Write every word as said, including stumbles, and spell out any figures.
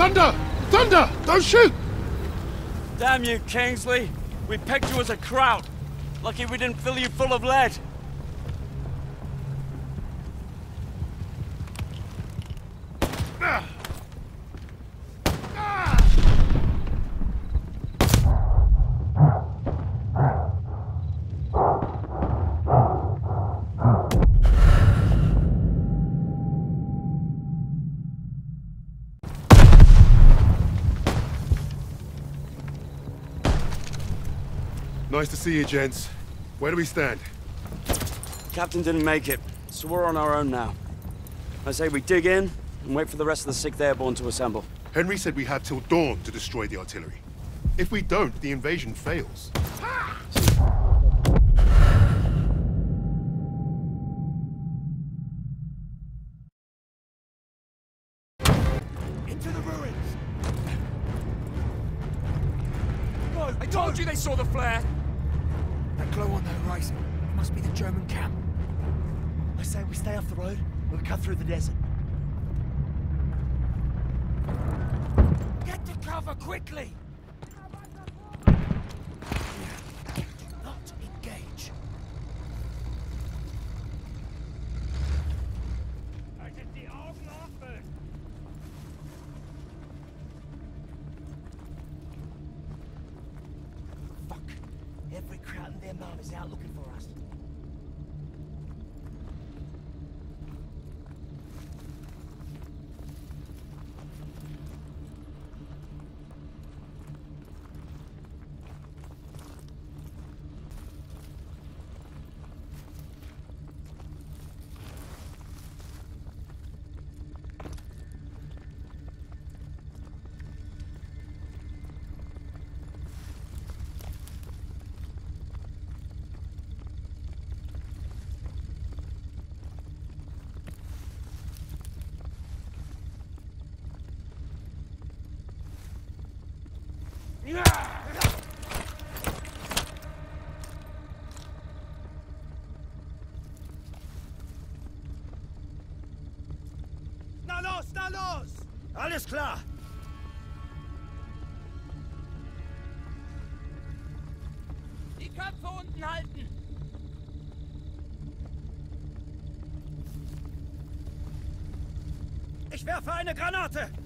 Thunder! Thunder! Don't shoot! Damn you, Kingsley. We pegged you as a kraut. Lucky we didn't fill you full of lead. Ah. Nice to see you, gents. Where do we stand? Captain didn't make it, so we're on our own now. I say we dig in and wait for the rest of the sixth Airborne to assemble. Henry said we had till dawn to destroy the artillery. If we don't, the invasion fails. Into the ruins! No, I told you they saw the flare! That glow on the horizon. It must be the German camp. I say we stay off the road, we'll cut through the desert. Get to cover quickly! Not engage. Fuck. Every crowd and their mum is out looking for us. Na los, na los! Alles klar! Die Köpfe unten halten! Ich werfe eine Granate!